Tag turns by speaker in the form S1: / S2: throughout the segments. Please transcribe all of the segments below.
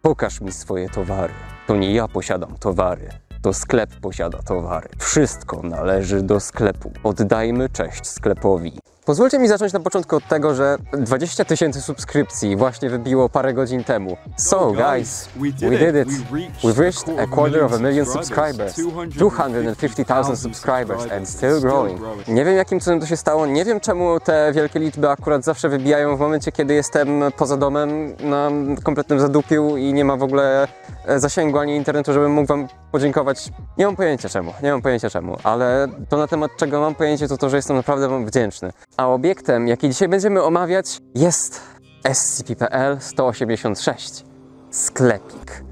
S1: Pokaż mi swoje towary. To nie ja posiadam towary. To sklep posiada towary. Wszystko należy do sklepu. Oddajmy cześć sklepowi. Pozwólcie mi zacząć na początku od tego, że 20 000 subskrypcji właśnie wybiło parę godzin temu. So guys, we did it. We've reached a quarter of a million subscribers. 250,000 subscribers and still growing. Nie wiem, jakim cudem to się stało, nie wiem, czemu te wielkie liczby akurat zawsze wybijają w momencie, kiedy jestem poza domem na kompletnym zadupiu i nie ma w ogóle zasięgu ani internetu, żebym mógł wam podziękować. Nie mam pojęcia czemu, ale to na temat czego mam pojęcie to to, że jestem naprawdę wam wdzięczny. A obiektem, jaki dzisiaj będziemy omawiać, jest SCP-PL-186. Sklepik.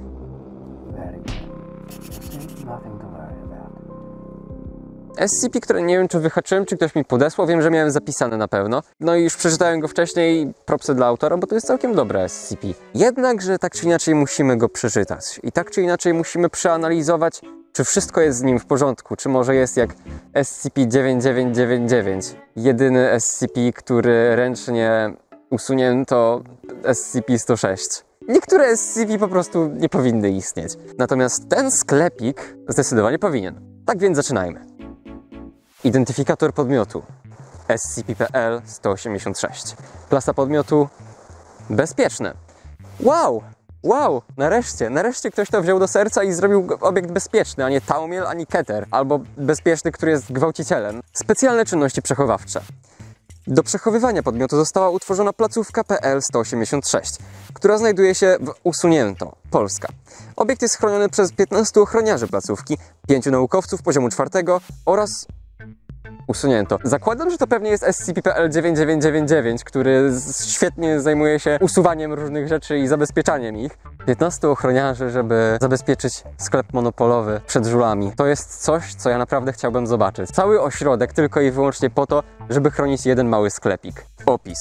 S1: SCP, które nie wiem, czy wyhaczyłem, czy ktoś mi podesłał, wiem, że miałem zapisane na pewno. No i już przeczytałem go wcześniej, propsy dla autora, bo to jest całkiem dobre SCP. Jednakże tak czy inaczej musimy go przeczytać i tak czy inaczej musimy przeanalizować, czy wszystko jest z nim w porządku, czy może jest jak SCP-9999. Jedyny SCP, który ręcznie usunięto, SCP-106. Niektóre SCP po prostu nie powinny istnieć. Natomiast ten sklepik zdecydowanie powinien. Tak więc zaczynajmy. Identyfikator podmiotu SCP-PL-186. Klasa podmiotu bezpieczne. Wow, nareszcie ktoś to wziął do serca i zrobił obiekt bezpieczny, a nie Taumiel, ani Keter, albo bezpieczny, który jest gwałcicielem. Specjalne czynności przechowawcze. Do przechowywania podmiotu została utworzona placówka PL-186, która znajduje się w Usunięto, Polska. Obiekt jest chroniony przez 15 ochroniarzy placówki, 5 naukowców poziomu 4 oraz Usunięto. Zakładam, że to pewnie jest SCP-PL-9999, który świetnie zajmuje się usuwaniem różnych rzeczy i zabezpieczaniem ich. 15 ochroniarzy, żeby zabezpieczyć sklep monopolowy przed żulami. To jest coś, co ja naprawdę chciałbym zobaczyć. Cały ośrodek tylko i wyłącznie po to, żeby chronić jeden mały sklepik. Opis.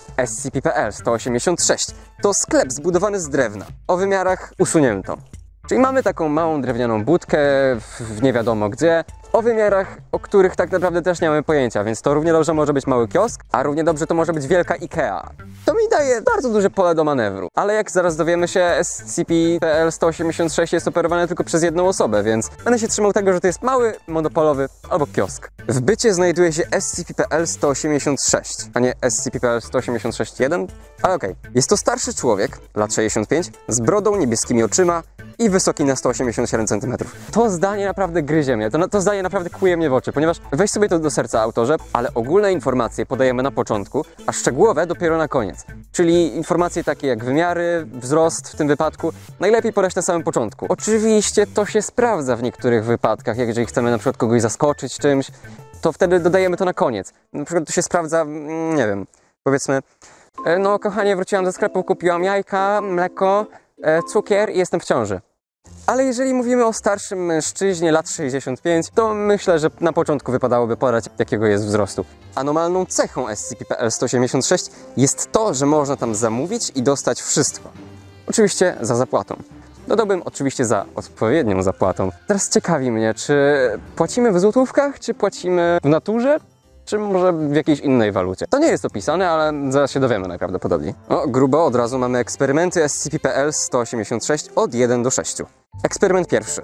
S1: SCP-PL-186 to sklep zbudowany z drewna, o wymiarach Usunięto. Czyli mamy taką małą drewnianą budkę w nie wiadomo gdzie, o wymiarach, o których tak naprawdę też nie mamy pojęcia, więc to równie dobrze może być mały kiosk, a równie dobrze to może być wielka IKEA. To mi daje bardzo duże pole do manewru. Ale jak zaraz dowiemy się, SCP-PL-186 jest operowany tylko przez jedną osobę, więc będę się trzymał tego, że to jest mały, monopolowy albo kiosk. W bycie znajduje się SCP-PL-186, a nie SCP-PL-186-1, ale okej. Jest to starszy człowiek, lat 65, z brodą, niebieskimi oczyma i wysoki na 187 cm. To zdanie naprawdę gryzie mnie, to zdanie naprawdę kłuje mnie w oczy, ponieważ weź sobie to do serca, autorze, ale ogólne informacje podajemy na początku, a szczegółowe dopiero na koniec. Czyli informacje takie jak wymiary, wzrost w tym wypadku, najlepiej podać na samym początku. Oczywiście to się sprawdza w niektórych wypadkach, jak jeżeli chcemy na przykład kogoś zaskoczyć czymś, to wtedy dodajemy to na koniec. Na przykład to się sprawdza, nie wiem, powiedzmy, no kochanie, wróciłam do sklepu, kupiłam jajka, mleko, cukier i jestem w ciąży. Ale jeżeli mówimy o starszym mężczyźnie, lat 65, to myślę, że na początku wypadałoby podać, jakiego jest wzrostu. Anomalną cechą SCP-PL-186 jest to, że można tam zamówić i dostać wszystko. Oczywiście za zapłatą. Dodałbym oczywiście za odpowiednią zapłatą. Teraz ciekawi mnie, czy płacimy w złotówkach, czy płacimy w naturze, czy może w jakiejś innej walucie. To nie jest opisane, ale zaraz się dowiemy najprawdopodobniej. O, grubo od razu mamy eksperymenty SCP-PL-186 od 1 do 6. Eksperyment pierwszy.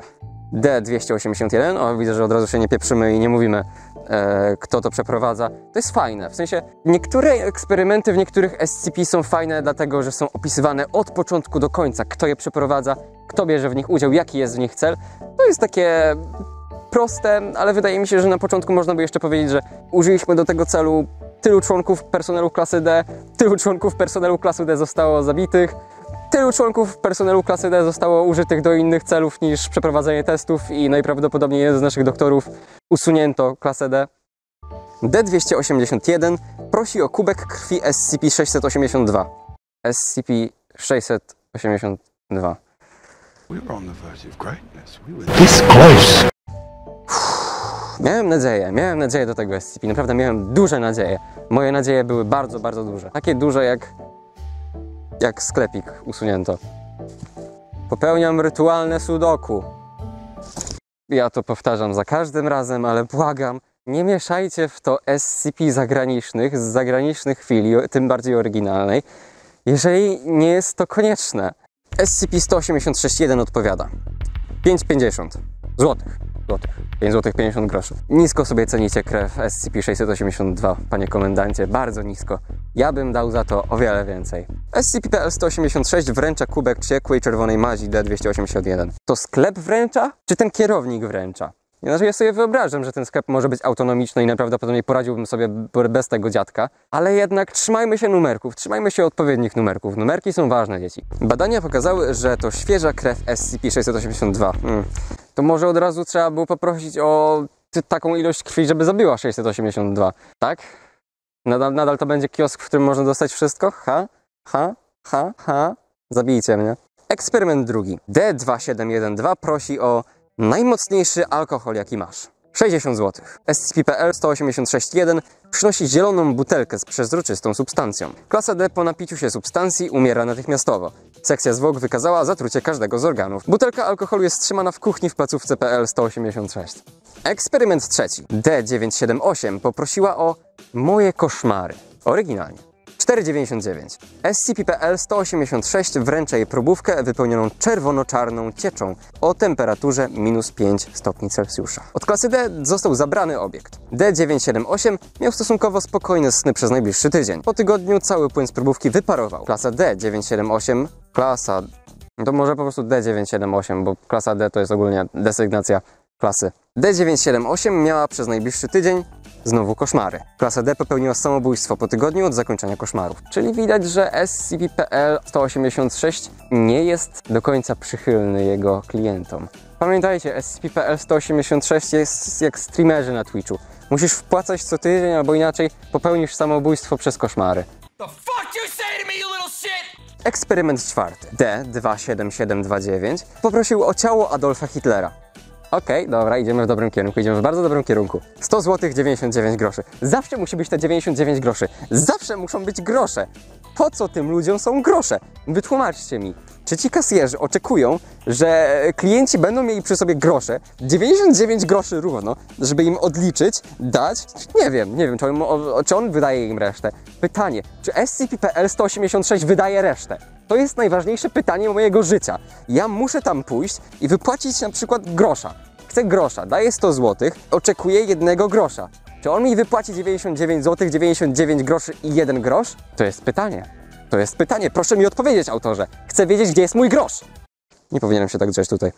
S1: D-281. O, widzę, że od razu się nie pieprzymy i nie mówimy, kto to przeprowadza. To jest fajne. W sensie, niektóre eksperymenty w niektórych SCP są fajne, dlatego że są opisywane od początku do końca, kto je przeprowadza, kto bierze w nich udział, jaki jest w nich cel. To jest takie proste, ale wydaje mi się, że na początku można by jeszcze powiedzieć, że użyliśmy do tego celu tylu członków personelu klasy D, tylu członków personelu klasy D zostało zabitych, tylu członków personelu klasy D zostało użytych do innych celów niż przeprowadzenie testów i najprawdopodobniej jeden z naszych doktorów usunięto klasę D. D-281 prosi o kubek krwi SCP-682. SCP-682.
S2: This close.
S1: Miałem nadzieję do tego SCP, naprawdę miałem duże nadzieje. Moje nadzieje były bardzo, bardzo duże. Takie duże jak sklepik Usunięto. Popełniam rytualne sudoku. Ja to powtarzam za każdym razem, ale błagam, nie mieszajcie w to SCP zagranicznych z zagranicznych chwili, tym bardziej oryginalnej, jeżeli nie jest to konieczne. SCP-186-1 odpowiada 5,50 złotych. 5 zł 50 groszy. Nisko sobie cenicie krew SCP-682, panie komendancie, bardzo nisko. Ja bym dał za to o wiele więcej. SCP-PL-186 wręcza kubek ciekłej czerwonej mazi D-281. To sklep wręcza, czy ten kierownik wręcza? Znaczy, ja sobie wyobrażam, że ten sklep może być autonomiczny i najprawdopodobniej poradziłbym sobie bez tego dziadka, ale jednak trzymajmy się numerków, trzymajmy się odpowiednich numerków. Numerki są ważne, dzieci. Badania pokazały, że to świeża krew SCP-682. To może od razu trzeba było poprosić o taką ilość krwi, żeby zabiła 682, tak? Nadal to będzie kiosk, w którym można dostać wszystko? Zabijcie mnie. Eksperyment drugi. D-2712 prosi o najmocniejszy alkohol, jaki masz. 60 zł. SCP-PL-186-1 przynosi zieloną butelkę z przezroczystą substancją. Klasa D po napiciu się substancji umiera natychmiastowo. Sekcja zwłok wykazała zatrucie każdego z organów. Butelka alkoholu jest trzymana w kuchni w placówce PL-186. Eksperyment trzeci. D-978 poprosiła o moje koszmary. Oryginalnie. 4,99. SCP-PL-186 wręcza jej próbówkę wypełnioną czerwono-czarną cieczą o temperaturze -5 stopni Celsjusza. Od klasy D został zabrany obiekt. D-978 miał stosunkowo spokojne sny przez najbliższy tydzień. Po tygodniu cały płyn z próbówki wyparował. Klasa D-978, to może po prostu D-978, bo klasa D to jest ogólnie desygnacja klasy. D-978 miała przez najbliższy tydzień znowu koszmary. Klasa D popełniła samobójstwo po tygodniu od zakończenia koszmarów. Czyli widać, że SCP-PL-186 nie jest do końca przychylny jego klientom. Pamiętajcie, SCP-PL-186 jest jak streamerzy na Twitchu. Musisz wpłacać co tydzień, albo inaczej popełnisz samobójstwo przez koszmary. Eksperyment czwarty. D-27729 poprosił o ciało Adolfa Hitlera. Okej, dobra, idziemy w dobrym kierunku, idziemy w bardzo dobrym kierunku. 100 zł 99 groszy. Zawsze musi być te 99 groszy. Zawsze muszą być grosze. Po co tym ludziom są grosze? Wytłumaczcie mi. Czy ci kasjerzy oczekują, że klienci będą mieli przy sobie grosze, 99 groszy równo, żeby im odliczyć, dać? Nie wiem, czy on wydaje im resztę. Pytanie, czy SCP-PL-186 wydaje resztę? To jest najważniejsze pytanie mojego życia. Ja muszę tam pójść i wypłacić na przykład grosza. Chcę grosza, daję 100 zł, oczekuję 1 grosza. Czy on mi wypłaci 99 zł, 99 groszy i 1 grosz? To jest pytanie. To jest pytanie. Proszę mi odpowiedzieć, autorze. Chcę wiedzieć, gdzie jest mój grosz. Nie powinienem się tak drzeć tutaj.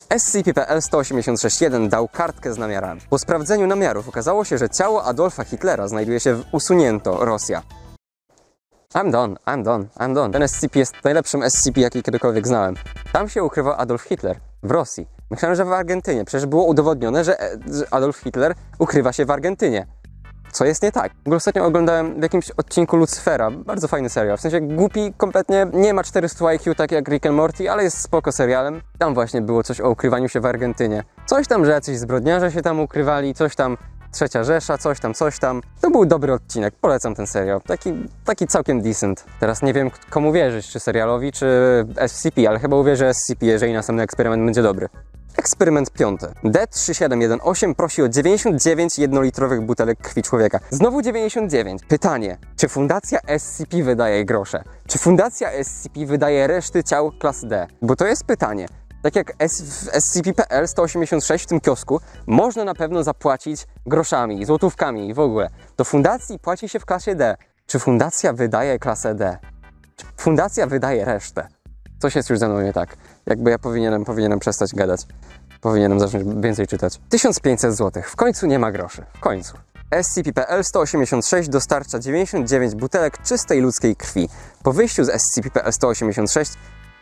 S1: SCP-PL-186-1 dał kartkę z namiarami. Po sprawdzeniu namiarów okazało się, że ciało Adolfa Hitlera znajduje się w usunięto Rosja. I'm done. Ten SCP jest najlepszym SCP, jaki kiedykolwiek znałem. Tam się ukrywał Adolf Hitler, w Rosji. Myślałem, że w Argentynie. Przecież było udowodnione, że Adolf Hitler ukrywa się w Argentynie. Co jest nie tak? W ogóle ostatnio oglądałem w jakimś odcinku Lucyfera. Bardzo fajny serial. W sensie głupi, kompletnie nie ma 400 IQ, tak jak Rick and Morty, ale jest spoko serialem. Tam właśnie było coś o ukrywaniu się w Argentynie. Coś tam, że jacyś zbrodniarze się tam ukrywali, coś tam Trzecia Rzesza, coś tam. To był dobry odcinek, polecam ten serial. Taki całkiem decent. Teraz nie wiem, komu wierzyć, czy serialowi, czy SCP, ale chyba uwierzę SCP, jeżeli następny eksperyment będzie dobry. Eksperyment piąty. D-3718 prosi o 99 jednolitrowych butelek krwi człowieka. Znowu 99. Pytanie, czy fundacja SCP wydaje grosze? Czy fundacja SCP wydaje reszty ciał klasy D? Bo to jest pytanie. Tak jak w SCP-PL-186 w tym kiosku, można na pewno zapłacić groszami, złotówkami i w ogóle. Do fundacji płaci się w klasie D. Czy fundacja wydaje klasę D? Czy fundacja wydaje resztę? Coś jest już ze mną nie tak. Jakby ja powinienem przestać gadać. Powinienem zacząć więcej czytać. 1500 zł. W końcu nie ma groszy. W końcu. SCP-PL-186 dostarcza 99 butelek czystej ludzkiej krwi. Po wyjściu z SCP-PL-186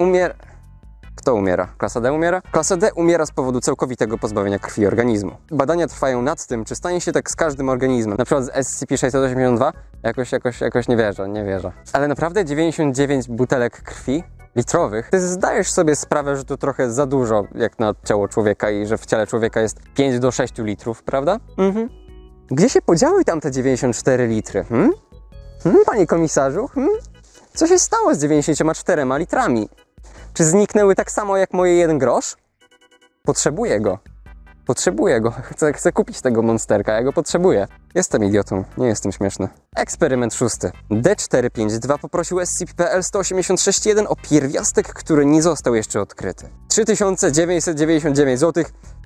S1: Kto umiera? Klasa D umiera? Klasa D umiera z powodu całkowitego pozbawienia krwi organizmu. Badania trwają nad tym, czy stanie się tak z każdym organizmem. Na przykład z SCP-682 jakoś nie wierzę. Ale naprawdę 99 butelek krwi litrowych? Ty zdajesz sobie sprawę, że to trochę za dużo jak na ciało człowieka i że w ciele człowieka jest 5 do 6 litrów, prawda? Gdzie się podziały tam te 94 litry? Panie komisarzu? Co się stało z 94 litrami? Czy zniknęły tak samo jak moje 1 grosz? Potrzebuję go. Potrzebuję go, chcę kupić tego monsterka, ja go potrzebuję. Jestem idiotą, nie jestem śmieszny. Eksperyment 6. D452 poprosił SCP-PL-186-1 o pierwiastek, który nie został jeszcze odkryty. 3999 zł.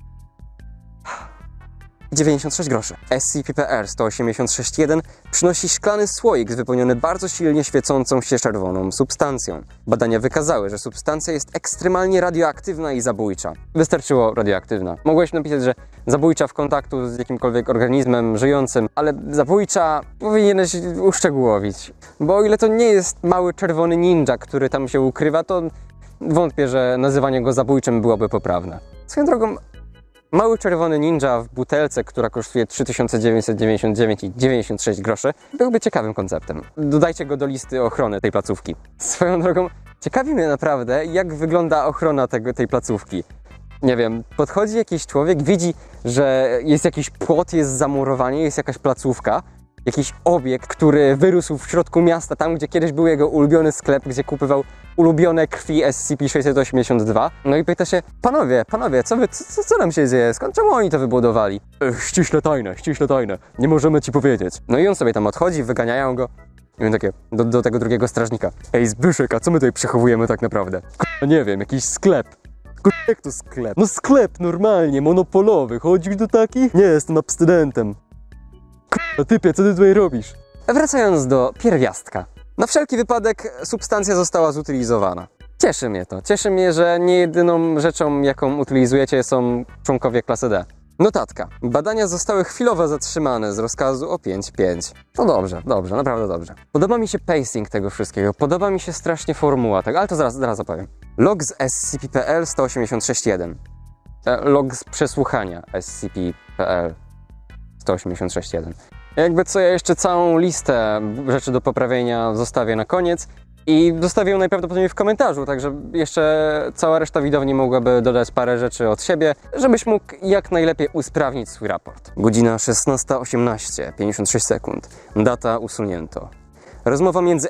S1: 96 groszy. SCP-PL-186-1 przynosi szklany słoik wypełniony bardzo silnie świecącą się czerwoną substancją. Badania wykazały, że substancja jest ekstremalnie radioaktywna i zabójcza. Wystarczyło radioaktywna. Mogłeś napisać, że zabójcza w kontaktu z jakimkolwiek organizmem żyjącym, ale zabójcza powinieneś uszczegółowić. Bo o ile to nie jest mały czerwony ninja, który tam się ukrywa, to wątpię, że nazywanie go zabójczym byłoby poprawne. Swoją drogą, mały czerwony ninja w butelce, która kosztuje 3999,96 groszy, byłby ciekawym konceptem. Dodajcie go do listy ochrony tej placówki. Swoją drogą, ciekawi mnie naprawdę, jak wygląda ochrona tej placówki. Nie wiem, podchodzi jakiś człowiek, widzi, że jest jakiś płot, jest zamurowanie, jest jakaś placówka, jakiś obiekt, który wyrósł w środku miasta, tam gdzie kiedyś był jego ulubiony sklep, gdzie kupywał ulubione krwi SCP-682. No i pyta się, panowie, co nam się dzieje? Czemu oni to wybudowali? Ściśle tajne, nie możemy ci powiedzieć. No i on sobie tam odchodzi, wyganiają go. I on takie, do tego drugiego strażnika. Ej, Zbyszek, a co my tutaj przechowujemy tak naprawdę? Nie wiem, jakiś sklep. Jak to sklep? No sklep normalnie, monopolowy. Chodzisz do takich? Nie, jestem abstynentem. Typie, co ty tutaj robisz? Wracając do pierwiastka. Na wszelki wypadek substancja została zutylizowana. Cieszy mnie to. Cieszy mnie, że nie jedyną rzeczą, jaką utylizujecie, są członkowie klasy D. Notatka. Badania zostały chwilowo zatrzymane z rozkazu o 5.5. To dobrze, naprawdę dobrze. Podoba mi się pacing tego wszystkiego. Podoba mi się strasznie formuła tego, ale to zaraz opowiem. Log z SCP-PL-186-1. Log z przesłuchania SCP-PL-186-1. Jakby co, ja jeszcze całą listę rzeczy do poprawienia zostawię na koniec i zostawię ją najprawdopodobniej w komentarzu, także jeszcze cała reszta widowni mogłaby dodać parę rzeczy od siebie, żebyś mógł jak najlepiej usprawnić swój raport. Godzina 16:18, 56 sekund. Data usunięto. Rozmowa między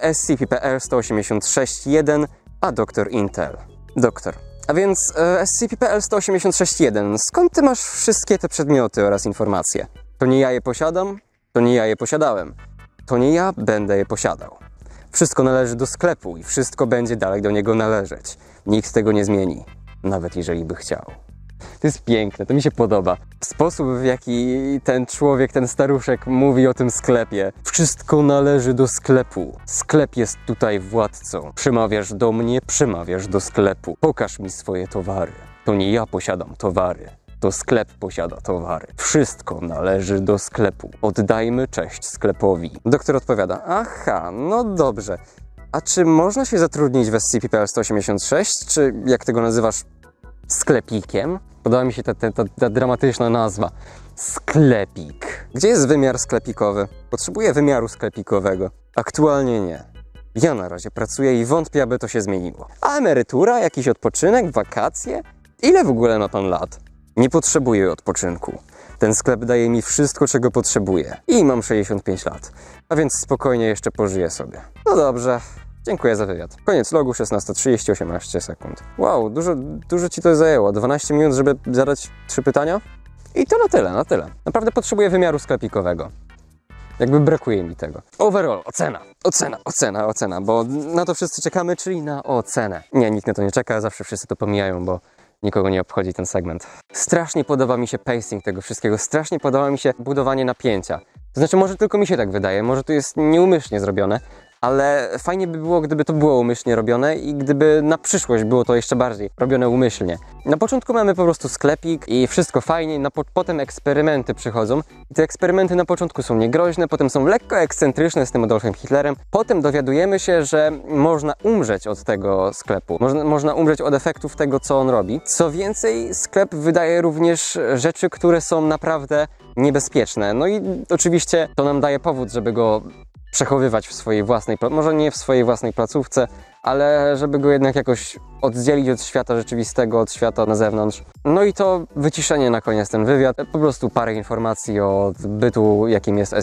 S1: SCP-PL-186-1 a dr Intel. Doktor. A więc SCP-PL-186-1, skąd ty masz wszystkie te przedmioty oraz informacje? To nie ja je posiadam, to nie ja je posiadałem. To nie ja będę je posiadał. Wszystko należy do sklepu i wszystko będzie dalej do niego należeć. Nikt tego nie zmieni, nawet jeżeli by chciał. To jest piękne, to mi się podoba. Sposób, w jaki ten człowiek, ten staruszek mówi o tym sklepie. Wszystko należy do sklepu. Sklep jest tutaj władcą. Przemawiasz do mnie, przemawiasz do sklepu. Pokaż mi swoje towary. To nie ja posiadam towary. To sklep posiada towary. Wszystko należy do sklepu. Oddajmy cześć sklepowi. Doktor odpowiada, aha, no dobrze. A czy można się zatrudnić w SCP-PL-186? Czy jak ty go nazywasz, sklepikiem? Podoba mi się ta dramatyczna nazwa. Sklepik. Gdzie jest wymiar sklepikowy? Potrzebuję wymiaru sklepikowego. Aktualnie nie. Ja na razie pracuję i wątpię, aby to się zmieniło. A emerytura? Jakiś odpoczynek? Wakacje? Ile w ogóle ma pan lat? Nie potrzebuję odpoczynku. Ten sklep daje mi wszystko, czego potrzebuję. I mam 65 lat. A więc spokojnie jeszcze pożyję sobie. No dobrze. Dziękuję za wywiad. Koniec logu, 16:30, 18 sekund. Wow, dużo ci to zajęło. 12 minut, żeby zadać 3 pytania? I to na tyle. Naprawdę potrzebuję wymiaru sklepikowego. Jakby brakuje mi tego. Overall, ocena, bo na to wszyscy czekamy, czyli na ocenę. Nie, nikt na to nie czeka, zawsze wszyscy to pomijają, bo nikogo nie obchodzi ten segment. Strasznie podoba mi się pacing tego wszystkiego, strasznie podoba mi się budowanie napięcia. To znaczy, może tylko mi się tak wydaje, może to jest nieumyślnie zrobione, ale fajnie by było, gdyby to było umyślnie robione i gdyby na przyszłość było to jeszcze bardziej robione umyślnie. Na początku mamy po prostu sklepik i wszystko fajnie, potem eksperymenty przychodzą i te eksperymenty na początku są niegroźne, potem są lekko ekscentryczne z tym Adolfem Hitlerem, potem dowiadujemy się, że można umrzeć od tego sklepu, można umrzeć od efektów tego, co on robi. Co więcej, sklep wydaje również rzeczy, które są naprawdę niebezpieczne. No i oczywiście to nam daje powód, żeby go przechowywać w swojej własnej, może nie w swojej własnej placówce, ale żeby go jednak jakoś oddzielić od świata rzeczywistego, od świata na zewnątrz. No i to wyciszenie na koniec, ten wywiad, po prostu parę informacji o bytu, jakim jest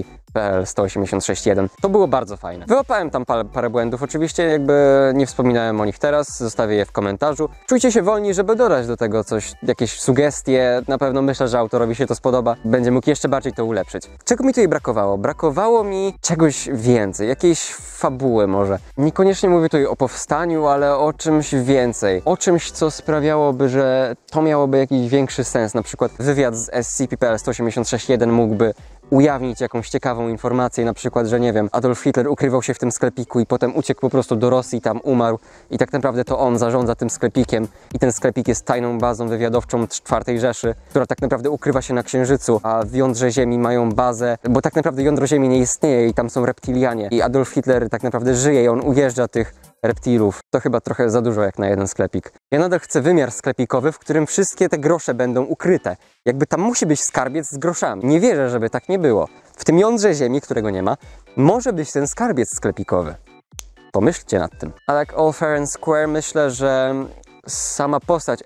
S1: SCP-186-1. To było bardzo fajne. Wyłapałem tam parę błędów, oczywiście jakby nie wspominałem o nich teraz, zostawię je w komentarzu. Czujcie się wolni, żeby dodać do tego coś, jakieś sugestie, na pewno myślę, że autorowi się to spodoba, będzie mógł jeszcze bardziej to ulepszyć. Czego mi tutaj brakowało? Brakowało mi czegoś więcej, jakiejś fabuły może. Niekoniecznie mówię tutaj o powstaniu, ale o czymś więcej. O czymś, co sprawiałoby, że to miałoby jakiś większy sens. Na przykład wywiad z SCP-186-1 mógłby ujawnić jakąś ciekawą informację, na przykład, że nie wiem, Adolf Hitler ukrywał się w tym sklepiku i potem uciekł po prostu do Rosji, tam umarł i tak naprawdę to on zarządza tym sklepikiem i ten sklepik jest tajną bazą wywiadowczą IV Rzeszy, która tak naprawdę ukrywa się na Księżycu, a w jądrze Ziemi mają bazę, bo tak naprawdę jądro Ziemi nie istnieje i tam są reptilianie i Adolf Hitler tak naprawdę żyje i on ujeżdża tych reptilów. To chyba trochę za dużo jak na jeden sklepik. Ja nadal chcę wymiar sklepikowy, w którym wszystkie te grosze będą ukryte. Jakby tam musi być skarbiec z groszami. Nie wierzę, żeby tak nie było. W tym jądrze Ziemi, którego nie ma, może być ten skarbiec sklepikowy. Pomyślcie nad tym. A tak all fair and square, myślę, że sama postać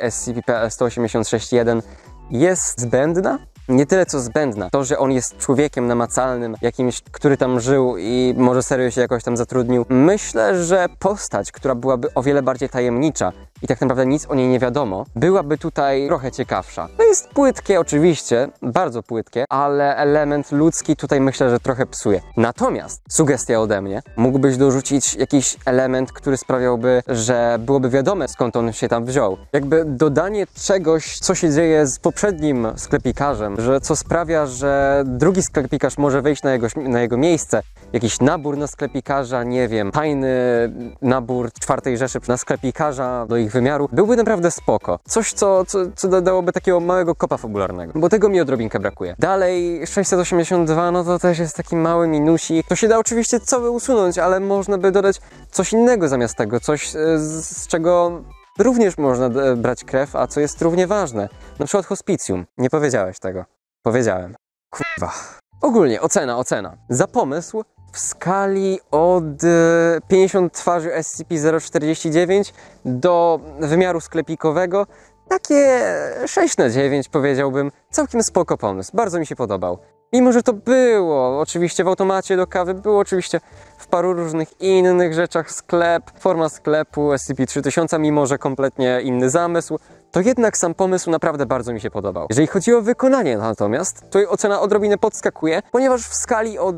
S1: SCP-186-1 jest zbędna. Nie tyle co zbędna. To, że on jest człowiekiem namacalnym, jakimś, który tam żył i może serio się jakoś tam zatrudnił. Myślę, że postać, która byłaby o wiele bardziej tajemnicza i tak naprawdę nic o niej nie wiadomo, byłaby tutaj trochę ciekawsza. To jest płytkie oczywiście, bardzo płytkie, ale element ludzki tutaj myślę, że trochę psuje. Natomiast, sugestia ode mnie, mógłbyś dorzucić jakiś element, który sprawiałby, że byłoby wiadome, skąd on się tam wziął. Jakby dodanie czegoś, co się dzieje z poprzednim sklepikarzem, że co sprawia, że drugi sklepikarz może wejść na jego miejsce, jakiś nabór na sklepikarza, nie wiem, tajny nabór IV Rzeszy na sklepikarza do ich wymiaru, byłby naprawdę spoko. Coś, co dodałoby takiego małego kopa fabularnego, bo tego mi odrobinkę brakuje. Dalej 682, no to też jest taki mały minusik. To się da oczywiście całe usunąć, ale można by dodać coś innego zamiast tego, coś z czego również można brać krew, a co jest równie ważne. Na przykład hospicjum. Nie powiedziałeś tego. Powiedziałem. Kurwa. Ogólnie, ocena. Za pomysł w skali od 50 twarzy SCP-049 do wymiaru sklepikowego takie 6/9 powiedziałbym. Całkiem spoko pomysł. Bardzo mi się podobał. Mimo, że to było oczywiście w automacie do kawy, było oczywiście w paru różnych innych rzeczach forma sklepu SCP-3000, mimo że kompletnie inny zamysł, to jednak sam pomysł naprawdę bardzo mi się podobał. Jeżeli chodzi o wykonanie natomiast, to ocena odrobinę podskakuje, ponieważ w skali od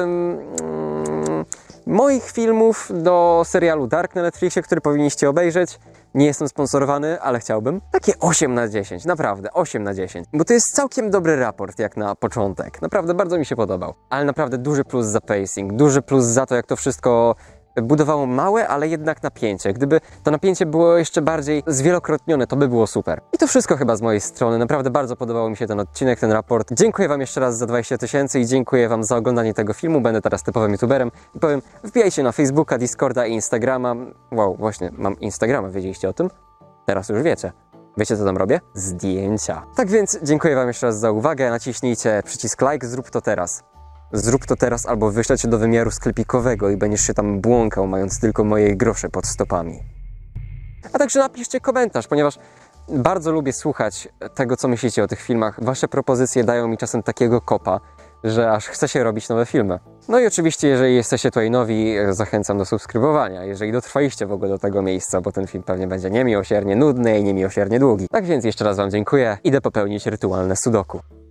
S1: moich filmów do serialu Dark na Netflixie, który powinniście obejrzeć, nie jestem sponsorowany, ale chciałbym. Takie 8/10, naprawdę 8/10. Bo to jest całkiem dobry raport jak na początek. Naprawdę bardzo mi się podobał. Ale naprawdę duży plus za pacing, duży plus za to, jak to wszystko budowało małe, ale jednak napięcie. Gdyby to napięcie było jeszcze bardziej zwielokrotnione, to by było super. I to wszystko chyba z mojej strony. Naprawdę bardzo podobał mi się ten odcinek, ten raport. Dziękuję wam jeszcze raz za 20 000 i dziękuję wam za oglądanie tego filmu. Będę teraz typowym youtuberem i powiem, wbijajcie na Facebooka, Discorda i Instagrama. Wow, właśnie, mam Instagrama, wiedzieliście o tym? Teraz już wiecie. Wiecie, co tam robię? Zdjęcia. Tak więc dziękuję wam jeszcze raz za uwagę. Naciśnijcie przycisk like, zrób to teraz. Zrób to teraz albo wyślę cię do wymiaru sklepikowego i będziesz się tam błąkał, mając tylko moje grosze pod stopami. A także napiszcie komentarz, ponieważ bardzo lubię słuchać tego, co myślicie o tych filmach. Wasze propozycje dają mi czasem takiego kopa, że aż chce się robić nowe filmy. No i oczywiście, jeżeli jesteście tutaj nowi, zachęcam do subskrybowania, jeżeli dotrwaliście w ogóle do tego miejsca, bo ten film pewnie będzie niemiłosiernie nudny i niemiłosiernie długi. Tak więc jeszcze raz wam dziękuję. Idę popełnić rytualne sudoku.